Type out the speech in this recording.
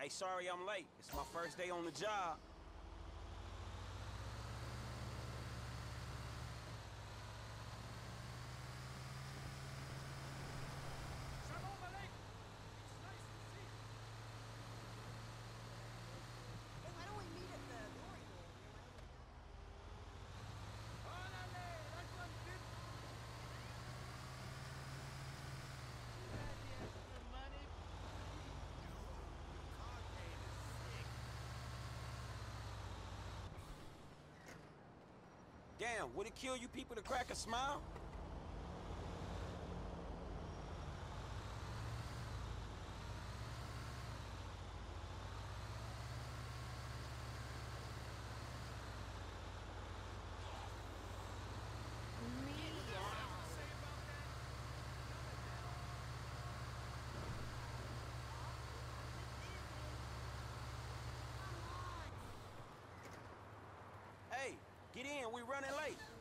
Hey, sorry I'm late. It's my first day on the job. Shalom Aleichem! It's nice to see you. Hey, why don't we meet at the glory hole? Orale! That one did. You got the extra money? Car paint is sick. Damn, would it kill you people to crack a smile? Hey, get in, we running late.